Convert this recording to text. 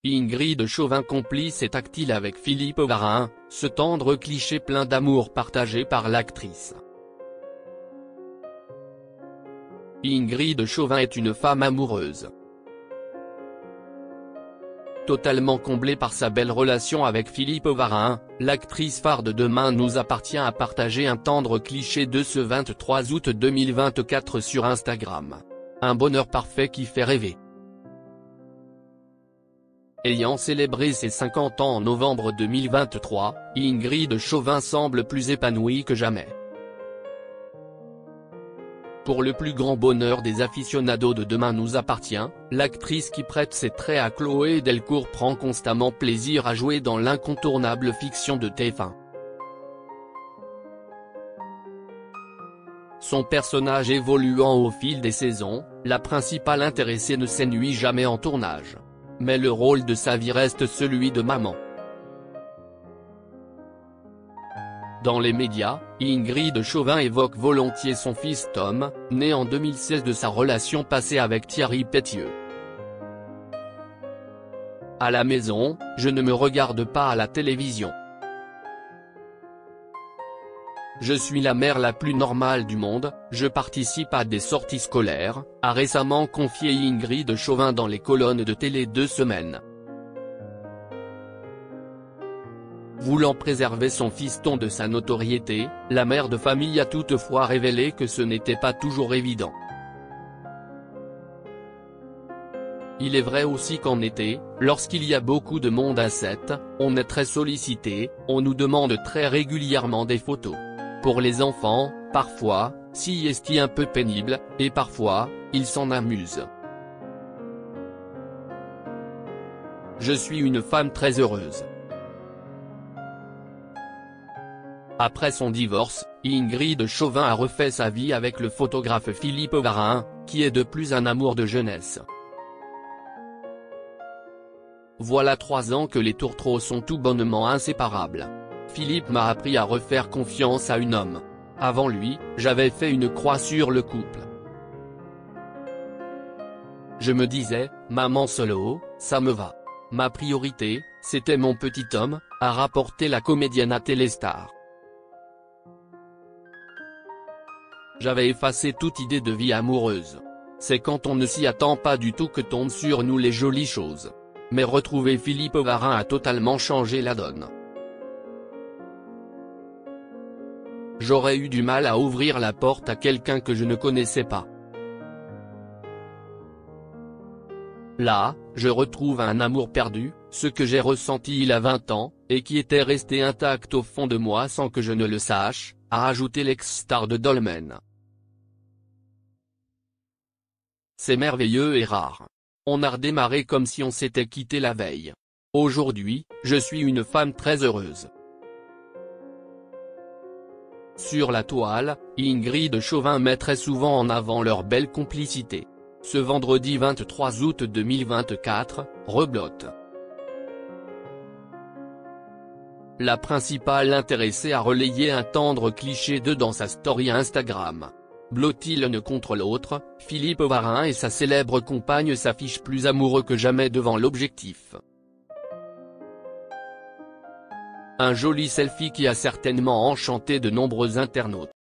Ingrid Chauvin complice et tactile avec Philippe Varin, ce tendre cliché plein d'amour partagé par l'actrice. Ingrid Chauvin est une femme amoureuse. Totalement comblée par sa belle relation avec Philippe Varin, l'actrice phare de Demain nous appartient a partagé un tendre cliché de ce 23 août 2024 sur Instagram. Un bonheur parfait qui fait rêver. Ayant célébré ses 50 ans en novembre 2023, Ingrid Chauvin semble plus épanouie que jamais. Pour le plus grand bonheur des aficionados de Demain nous appartient, l'actrice qui prête ses traits à Chloé Delcourt prend constamment plaisir à jouer dans l'incontournable fiction de TF1. Son personnage évoluant au fil des saisons, la principale intéressée ne s'ennuie jamais en tournage. Mais le rôle de sa vie reste celui de maman. Dans les médias, Ingrid Chauvin évoque volontiers son fils Tom, né en 2016 de sa relation passée avec Thierry Pétieux. À la maison, je ne me regarde pas à la télévision. Je suis la mère la plus normale du monde, je participe à des sorties scolaires, a récemment confié Ingrid Chauvin dans les colonnes de Télé 2 Semaines. Voulant préserver son fiston de sa notoriété, la mère de famille a toutefois révélé que ce n'était pas toujours évident. Il est vrai aussi qu'en été, lorsqu'il y a beaucoup de monde à 7, on est très sollicité, on nous demande très régulièrement des photos. Pour les enfants, parfois, c'est un peu pénible, et parfois, ils s'en amusent. Je suis une femme très heureuse. Après son divorce, Ingrid Chauvin a refait sa vie avec le photographe Philippe Varin, qui est de plus un amour de jeunesse. Voilà 3 ans que les tourtereaux sont tout bonnement inséparables. Philippe m'a appris à refaire confiance à un homme. Avant lui, j'avais fait une croix sur le couple. Je me disais, maman solo, ça me va. Ma priorité, c'était mon petit homme, a rapporté la comédienne à Téléstar. J'avais effacé toute idée de vie amoureuse. C'est quand on ne s'y attend pas du tout que tombent sur nous les jolies choses. Mais retrouver Philippe Varin a totalement changé la donne. J'aurais eu du mal à ouvrir la porte à quelqu'un que je ne connaissais pas. Là, je retrouve un amour perdu, ce que j'ai ressenti il y a 20 ans, et qui était resté intact au fond de moi sans que je ne le sache, a ajouté l'ex-star de Dolmen. C'est merveilleux et rare. On a redémarré comme si on s'était quitté la veille. Aujourd'hui, je suis une femme très heureuse. Sur la toile, Ingrid Chauvin met très souvent en avant leur belle complicité. Ce vendredi 23 août 2024, reblote. La principale intéressée a relayé un tendre cliché dans sa story Instagram. Blottit l'un contre l'autre, Philippe Varin et sa célèbre compagne s'affichent plus amoureux que jamais devant l'objectif. Un joli selfie qui a certainement enchanté de nombreux internautes.